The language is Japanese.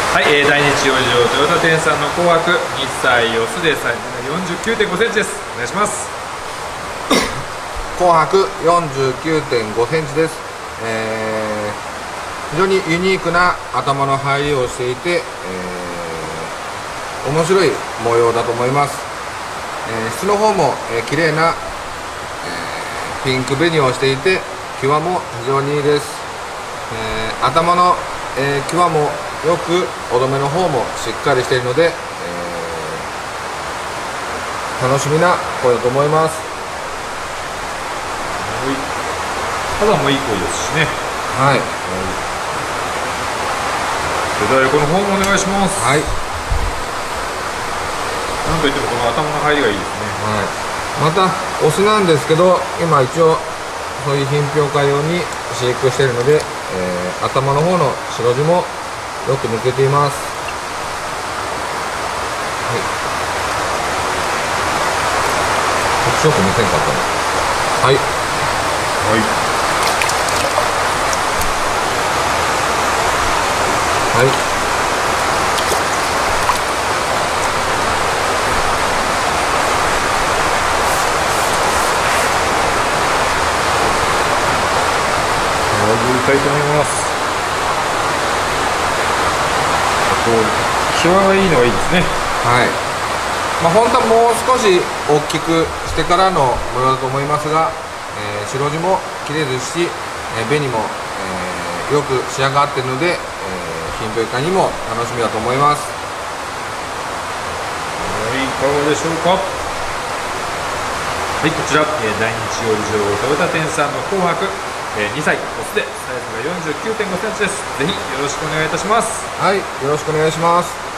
はい、大日養生トヨタ店さんの紅白2歳オスでサイズが 49.5 センチです。お願いします。 紅白 49.5 センチです。非常にユニークな頭の入りをしていて、面白い模様だと思います。質の方も、綺麗な、ピンク紅をしていて際も非常にいいです。頭の、際もよくおどめの方もしっかりしているので、楽しみな声だと思います。 肌もいい声ですしね。 はい、 それでは横の方もお願いします。 はい、 なんといってもこの頭の入りがいいですね。 はい、またオスなんですけど、今一応そういう品評会用に飼育しているので、頭の方の白地もよく抜けています。はい、白く見せんかったの。はい、はい、はい、 いきたいと思います。際がいいのがいいですね。 はい、本当はもう少し大きくしてからの模様だと思いますが、白地も綺麗ですし、紅も、よく仕上がっているので、品評会にも楽しみだと思います。 はい、いかがでしょうか。はい、こちら、大日養生トヨタ店さんの紅白2歳オスでサイズが 49.5 センチです。ぜひよろしくお願いいたします。 はい、よろしくお願いします。